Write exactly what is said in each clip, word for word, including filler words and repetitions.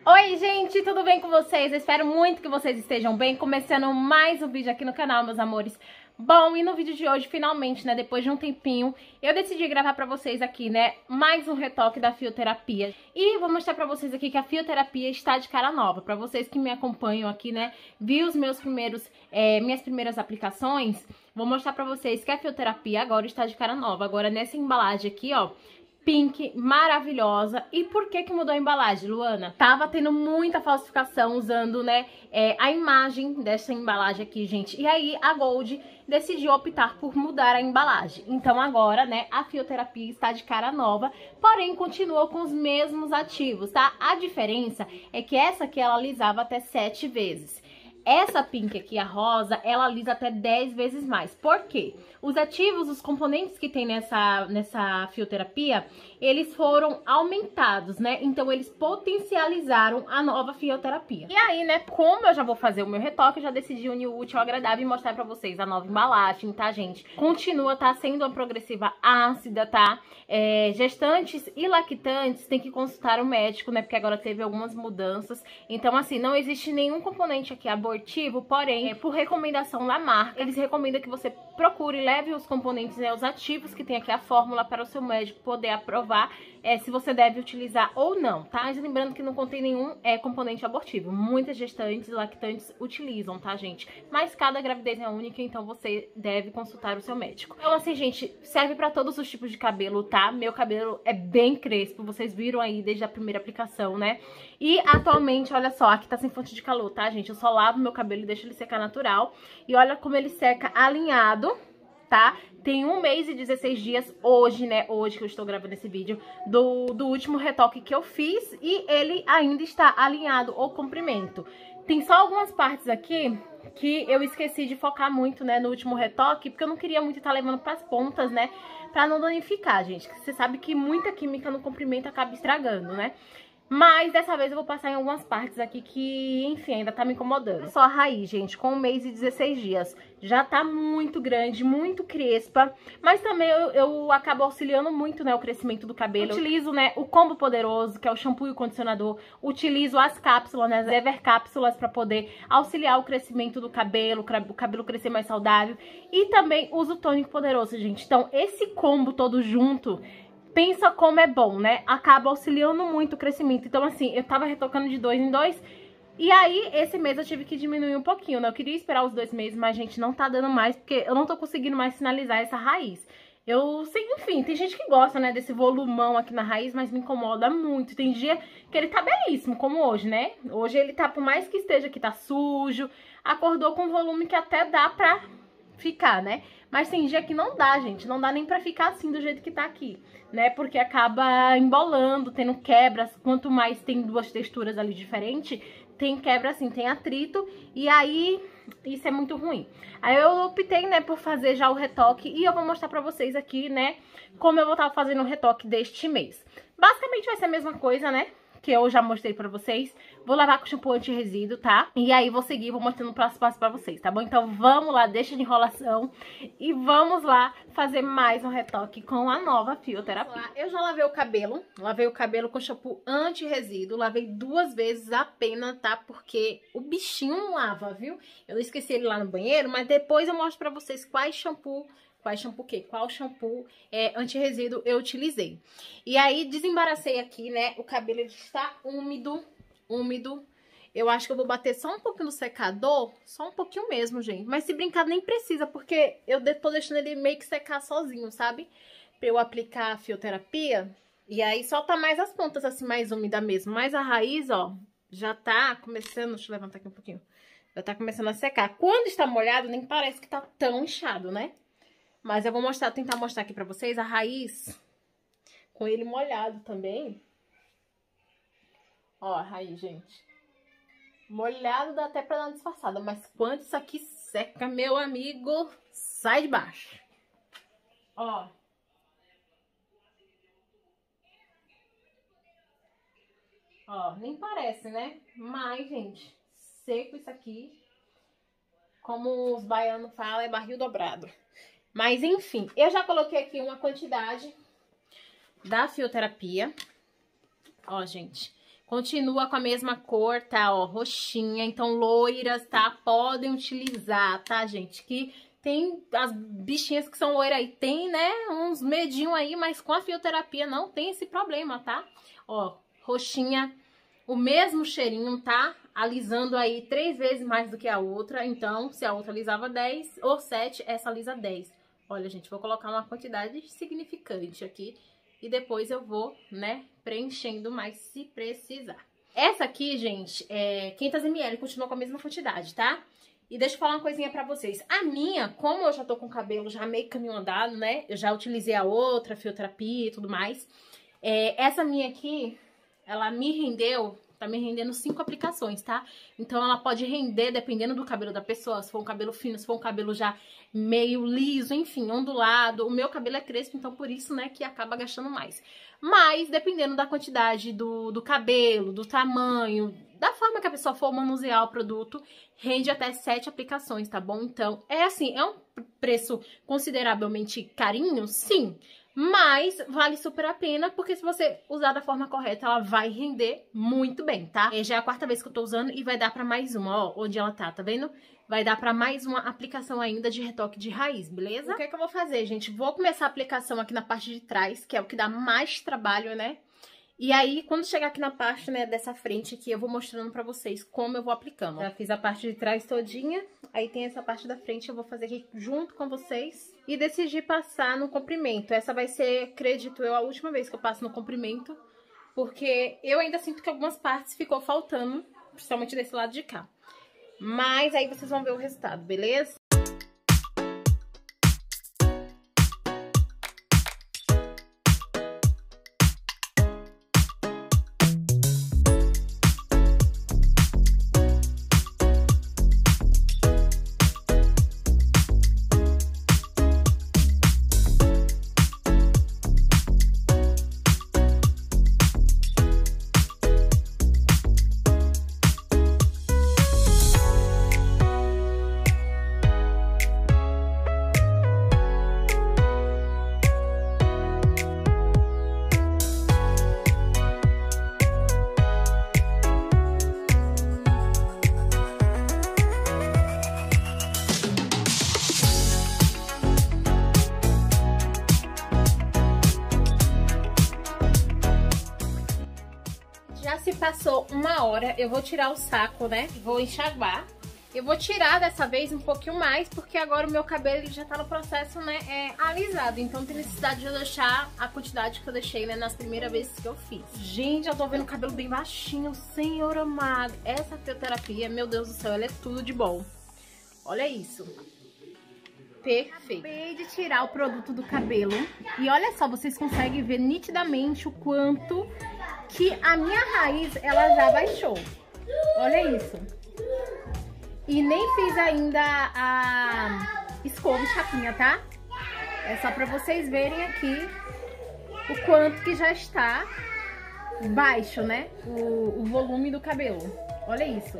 Oi gente, tudo bem com vocês? Eu espero muito que vocês estejam bem. Começando mais um vídeo aqui no canal, meus amores. Bom, e no vídeo de hoje, finalmente, né, depois de um tempinho, eu decidi gravar pra vocês aqui, né, mais um retoque da fioterapia. E vou mostrar pra vocês aqui que a fioterapia está de cara nova. Pra vocês que me acompanham aqui, né, viu os meus primeiros, é, minhas primeiras aplicações, vou mostrar pra vocês que a fioterapia agora está de cara nova. Agora, nessa embalagem aqui, ó, pink, maravilhosa. E por que que mudou a embalagem, Luana? Tava tendo muita falsificação usando, né, é, a imagem dessa embalagem aqui, gente. E aí a Gold decidiu optar por mudar a embalagem. Então agora, né, a fioterapia está de cara nova, porém continua com os mesmos ativos, tá? A diferença é que essa aqui ela alisava até sete vezes. Essa pink aqui, a rosa, ela alisa até dez vezes mais. Por quê? Os ativos, os componentes que tem nessa, nessa fioterapia, eles foram aumentados, né? Então, eles potencializaram a nova fioterapia. E aí, né, como eu já vou fazer o meu retoque, eu já decidi unir o útil ao agradável e mostrar pra vocês a nova embalagem, tá, gente? Continua, tá, sendo uma progressiva ácida, tá? É, gestantes e lactantes tem que consultar o médico, né? Porque agora teve algumas mudanças. Então, assim, não existe nenhum componente aqui abortivo, porém, é, por recomendação da marca, eles recomendam que você procure e leve os componentes, né, os ativos que tem aqui a fórmula para o seu médico poder aprovar é, se você deve utilizar ou não, tá? Mas lembrando que não contém nenhum é, componente abortivo. Muitas gestantes e lactantes utilizam, tá, gente? Mas cada gravidez é única, então você deve consultar o seu médico. Então, assim, gente, serve para todos os tipos de cabelo, tá? Meu cabelo é bem crespo, vocês viram aí desde a primeira aplicação, né? E atualmente, olha só, aqui tá sem fonte de calor, tá, gente? Eu só lavo meu cabelo e deixo ele secar natural. E olha como ele seca alinhado, tá? Tem um mês e dezesseis dias hoje, né? Hoje que eu estou gravando esse vídeo do, do último retoque que eu fiz. E ele ainda está alinhado o comprimento. Tem só algumas partes aqui que eu esqueci de focar muito, né? No último retoque, porque eu não queria muito estar levando pras pontas, né? Pra não danificar, gente. Você sabe que muita química no comprimento acaba estragando, né? Mas dessa vez eu vou passar em algumas partes aqui que, enfim, ainda tá me incomodando. Só a raiz, gente, com um mês e dezesseis dias. Já tá muito grande, muito crespa. Mas também eu, eu acabo auxiliando muito, né, o crescimento do cabelo. Eu utilizo, né, o combo poderoso, que é o shampoo e o condicionador. Utilizo as cápsulas, né, as Ever cápsulas pra poder auxiliar o crescimento do cabelo, o cabelo crescer mais saudável. E também uso o tônico poderoso, gente. Então, esse combo todo junto... Pensa como é bom, né? Acaba auxiliando muito o crescimento. Então, assim, eu tava retocando de dois em dois. E aí, esse mês eu tive que diminuir um pouquinho, né? Eu queria esperar os dois meses, mas, gente, não tá dando mais. Porque eu não tô conseguindo mais finalizar essa raiz. Eu, sei, enfim, tem gente que gosta, né? Desse volumão aqui na raiz, mas me incomoda muito. Tem dia que ele tá belíssimo, como hoje, né? Hoje ele tá, por mais que esteja aqui, tá sujo. Acordou com um volume que até dá pra ficar, né? Mas tem dia que não dá, gente. Não dá nem pra ficar assim do jeito que tá aqui, né? Porque acaba embolando, tendo quebras. Quanto mais tem duas texturas ali diferentes, tem quebra assim, tem atrito. E aí, isso é muito ruim. Aí eu optei, né, por fazer já o retoque. E eu vou mostrar pra vocês aqui, né, como eu vou estar fazendo o retoque deste mês. Basicamente vai ser a mesma coisa, né? Que eu já mostrei pra vocês. Vou lavar com shampoo anti-resíduo, tá? E aí vou seguir, vou mostrando o passo a passo pra vocês, tá bom? Então vamos lá, deixa de enrolação e vamos lá fazer mais um retoque com a nova fioterapia. Eu já lavei o cabelo, lavei o cabelo com shampoo anti-resíduo, lavei duas vezes apenas, tá? Porque o bichinho não lava, viu? Eu esqueci ele lá no banheiro, mas depois eu mostro pra vocês quais shampoo... Qual shampoo o quê? Qual shampoo é, anti-resíduo eu utilizei. E aí, desembaracei aqui, né? O cabelo ele está úmido, úmido. Eu acho que eu vou bater só um pouquinho no secador. Só um pouquinho mesmo, gente. Mas se brincar, nem precisa, porque eu tô deixando ele meio que secar sozinho, sabe? Pra eu aplicar a fioterapia. E aí, só tá mais as pontas, assim, mais úmida mesmo. Mas a raiz, ó, já tá começando... Deixa eu levantar aqui um pouquinho. Já tá começando a secar. Quando está molhado, nem parece que tá tão inchado, né? Mas eu vou mostrar, tentar mostrar aqui pra vocês a raiz com ele molhado também. Ó, a raiz, gente. Molhado dá até pra dar uma disfarçada, mas quando isso aqui seca, meu amigo, sai de baixo. Ó. Ó, nem parece, né? Mas, gente, seco isso aqui. Como os baianos falam, é barril dobrado. Mas, enfim, eu já coloquei aqui uma quantidade da fioterapia. Ó, gente, Continua com a mesma cor, tá? Ó, roxinha. Então, loiras, tá? Podem utilizar, tá, gente? Que tem as bichinhas que são loiras aí. Tem, né? Uns medinhos aí, mas com a fioterapia não tem esse problema, tá? Ó, roxinha, o mesmo cheirinho, tá? Alisando aí três vezes mais do que a outra. Então, se a outra alisava dez ou sete, essa alisa dez. Olha, gente, vou colocar uma quantidade significante aqui. E depois eu vou, né, preenchendo mais se precisar. Essa aqui, gente, é quinhentos mililitros, continua com a mesma quantidade, tá? E deixa eu falar uma coisinha pra vocês. A minha, como eu já tô com o cabelo já meio caminho andado, né? Eu já utilizei a outra, fioterapia e tudo mais. É, essa minha aqui, ela me rendeu... Tá me rendendo cinco aplicações, tá? Então, ela pode render, dependendo do cabelo da pessoa. Se for um cabelo fino, se for um cabelo já meio liso, enfim, ondulado. O meu cabelo é crespo, então por isso, né, que acaba gastando mais. Mas, dependendo da quantidade do, do cabelo, do tamanho, da forma que a pessoa for manusear o produto, rende até sete aplicações, tá bom? Então, é assim, é um preço consideravelmente carinho? Sim. Mas vale super a pena, porque se você usar da forma correta, ela vai render muito bem, tá? Já é a quarta vez que eu tô usando e vai dar pra mais uma, ó, onde ela tá, tá vendo? Vai dar pra mais uma aplicação ainda de retoque de raiz, beleza? O que é que eu vou fazer, gente? Vou começar a aplicação aqui na parte de trás, que é o que dá mais trabalho, né? E aí, quando chegar aqui na parte, né, dessa frente aqui, eu vou mostrando pra vocês como eu vou aplicando. Já fiz a parte de trás todinha, aí tem essa parte da frente, eu vou fazer aqui junto com vocês. E decidi passar no comprimento. Essa vai ser, acredito eu, a última vez que eu passo no comprimento, porque eu ainda sinto que algumas partes ficou faltando, principalmente desse lado de cá. Mas aí vocês vão ver o resultado, beleza? Se passou uma hora, eu vou tirar o saco, né? Vou enxaguar. Eu vou tirar dessa vez um pouquinho mais, porque agora o meu cabelo ele já tá no processo, né, é, alisado. Então tem necessidade de eu deixar a quantidade que eu deixei, né, nas primeiras vezes que eu fiz. Gente, eu tô vendo o cabelo bem baixinho, senhor amado. Essa fioterapia, meu Deus do céu, ela é tudo de bom. Olha isso. Perfeito. Acabei de tirar o produto do cabelo. E olha só, vocês conseguem ver nitidamente o quanto que a minha raiz, ela já baixou. Olha isso. E nem fiz ainda a escova e chapinha, tá? É só pra vocês verem aqui o quanto que já está baixo, né? O, o volume do cabelo. Olha isso.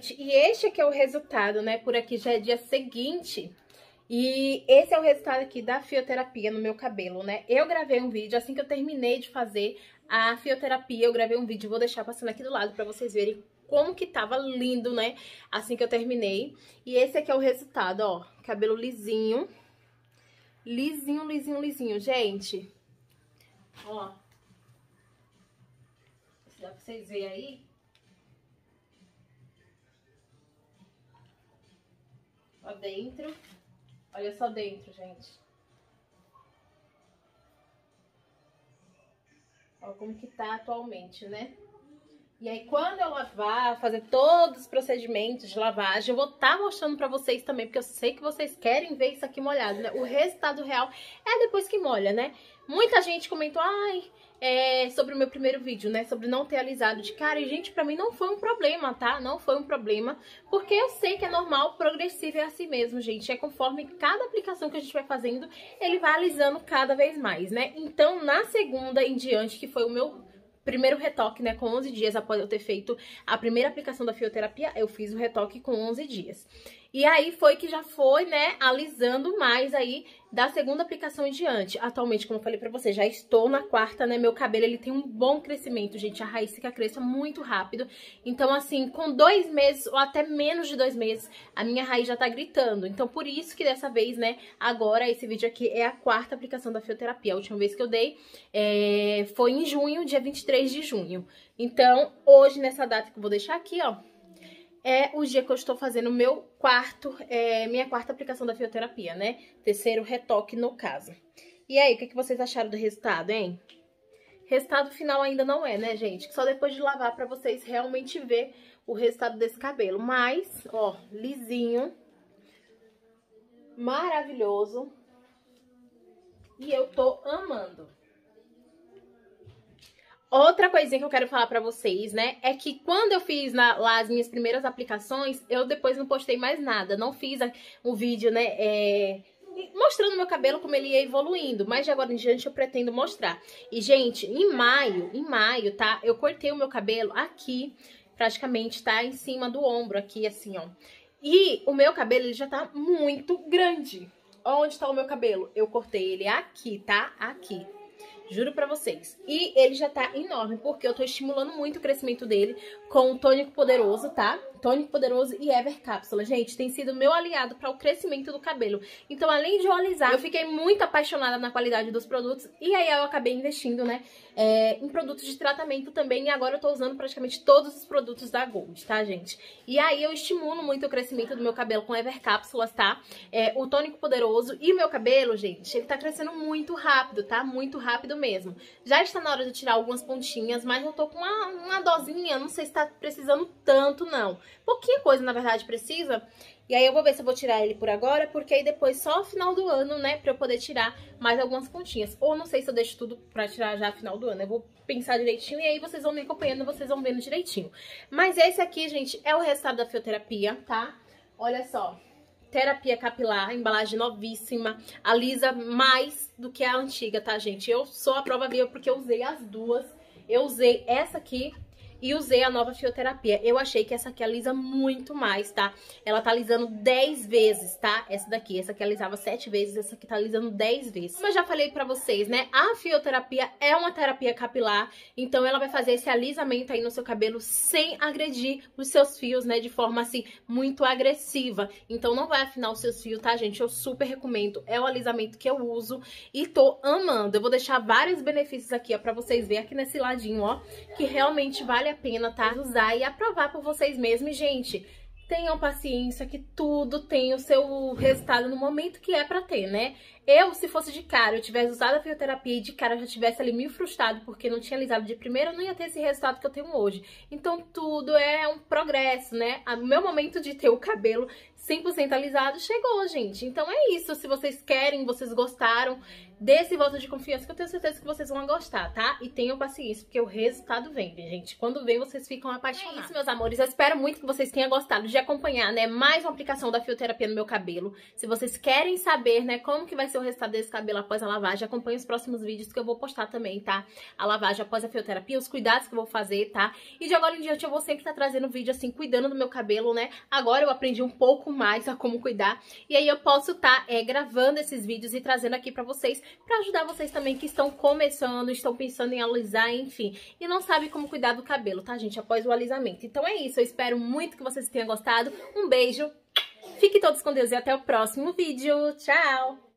Gente, e este aqui é o resultado, né? Por aqui já é dia seguinte. E esse é o resultado aqui da fioterapia no meu cabelo, né? Eu gravei um vídeo, assim que eu terminei de fazer a fioterapia, eu gravei um vídeo, vou deixar passando aqui do lado pra vocês verem como que tava lindo, né? Assim que eu terminei. E esse aqui é o resultado, ó. Cabelo lisinho. Lisinho, lisinho, lisinho, gente. Ó. Dá pra vocês verem aí? Ó dentro. Olha só dentro, gente. Ó como que tá atualmente, né? E aí, quando eu lavar, fazer todos os procedimentos de lavagem, eu vou estar tá mostrando pra vocês também, porque eu sei que vocês querem ver isso aqui molhado, né? O resultado real é depois que molha, né? Muita gente comentou, ai, é, sobre o meu primeiro vídeo, né? Sobre não ter alisado de cara. E, gente, pra mim não foi um problema, tá? Não foi um problema, porque eu sei que é normal, progressivo é assim mesmo, gente. É conforme cada aplicação que a gente vai fazendo, ele vai alisando cada vez mais, né? Então, na segunda em diante, que foi o meu primeiro retoque, né, com onze dias após eu ter feito a primeira aplicação da fioterapia, eu fiz o retoque com onze dias. E aí foi que já foi, né, alisando mais aí da segunda aplicação em diante. Atualmente, como eu falei pra vocês, já estou na quarta, né, meu cabelo, ele tem um bom crescimento, gente, a raiz fica cresça muito rápido. Então, assim, com dois meses ou até menos de dois meses, a minha raiz já tá gritando. Então, por isso que dessa vez, né, agora esse vídeo aqui é a quarta aplicação da fioterapia. A última vez que eu dei é, foi em junho, dia vinte e três de junho. Então, hoje, nessa data que eu vou deixar aqui, ó, é o dia que eu estou fazendo o meu quarto, é, minha quarta aplicação da fioterapia, né? Terceiro retoque no caso. E aí, o que, que vocês acharam do resultado, hein? Resultado final ainda não é, né, gente? Só depois de lavar pra vocês realmente ver o resultado desse cabelo. Mas, ó, lisinho. Maravilhoso. E eu tô amando. Outra coisinha que eu quero falar pra vocês, né, é que quando eu fiz na, lá as minhas primeiras aplicações, eu depois não postei mais nada. Não fiz um vídeo, né, é, mostrando meu cabelo como ele ia evoluindo. Mas de agora em diante eu pretendo mostrar. E, gente, em maio, em maio, tá, eu cortei o meu cabelo aqui, praticamente, tá, em cima do ombro, aqui, assim, ó. E o meu cabelo, ele já tá muito grande. Onde tá o meu cabelo? Eu cortei ele aqui, tá, aqui. Juro pra vocês. E ele já tá enorme, porque eu tô estimulando muito o crescimento dele com o tônico poderoso, tá? Tônico poderoso e Ever Cápsula. Gente, tem sido meu aliado para o crescimento do cabelo. Então, além de eu alisar, eu fiquei muito apaixonada na qualidade dos produtos. E aí eu acabei investindo, né, é, em produtos de tratamento também. E agora eu tô usando praticamente todos os produtos da Gold, tá, gente? E aí eu estimulo muito o crescimento do meu cabelo com Ever Cápsulas, tá? É, o tônico poderoso. E o meu cabelo, gente, ele tá crescendo muito rápido, tá? Muito rápido mesmo. Já está na hora de tirar algumas pontinhas, mas eu tô com uma, uma dosinha, não sei se tá precisando tanto, não. Pouquinha coisa, na verdade, precisa. E aí eu vou ver se eu vou tirar ele por agora, porque aí depois só no final do ano, né, pra eu poder tirar mais algumas pontinhas. Ou não sei se eu deixo tudo pra tirar já no final do ano. Eu vou pensar direitinho e aí vocês vão me acompanhando, vocês vão vendo direitinho. Mas esse aqui, gente, é o resultado da fioterapia, tá? Olha só. Terapia capilar, embalagem novíssima, alisa mais do que a antiga, tá, gente? Eu sou a prova viva porque eu usei as duas. Eu usei essa aqui e usei a nova fioterapia. Eu achei que essa aqui alisa muito mais, tá? Ela tá alisando dez vezes, tá? Essa daqui, essa aqui alisava sete vezes, essa aqui tá alisando dez vezes. Como eu já falei pra vocês, né? A fioterapia é uma terapia capilar, então ela vai fazer esse alisamento aí no seu cabelo sem agredir os seus fios, né? De forma, assim, muito agressiva. Então não vai afinar os seus fios, tá, gente? Eu super recomendo. É o alisamento que eu uso e tô amando. Eu vou deixar vários benefícios aqui, ó, pra vocês verem aqui nesse ladinho, ó, que realmente vale a pena, tá? Usar e aprovar por vocês mesmos. E, gente, tenham paciência que tudo tem o seu resultado no momento que é pra ter, né? Eu, se fosse de cara, eu tivesse usado a fioterapia e de cara eu já tivesse ali meio frustrado porque não tinha alisado de primeira, eu não ia ter esse resultado que eu tenho hoje. Então, tudo é um progresso, né? O meu momento de ter o cabelo cem por cento alisado chegou, gente. Então, é isso. Se vocês querem, vocês gostaram desse voto de confiança, que eu tenho certeza que vocês vão gostar, tá? E tenham paciência, porque o resultado vem, gente. Quando vem, vocês ficam apaixonados. É isso, meus amores. Eu espero muito que vocês tenham gostado de acompanhar, né, mais uma aplicação da Fioterapia no meu cabelo. Se vocês querem saber, né, como que vai ser o resultado desse cabelo após a lavagem, acompanhe os próximos vídeos que eu vou postar também, tá? A lavagem após a Fioterapia, os cuidados que eu vou fazer, tá? E de agora em diante eu vou sempre estar trazendo vídeo, assim, cuidando do meu cabelo, né? Agora eu aprendi um pouco mais a como cuidar. E aí eu posso estar, é, gravando esses vídeos e trazendo aqui pra vocês, pra ajudar vocês também que estão começando, estão pensando em alisar, enfim, e não sabem como cuidar do cabelo, tá, gente, após o alisamento. Então é isso, eu espero muito que vocês tenham gostado. Um beijo, fiquem todos com Deus e até o próximo vídeo. Tchau!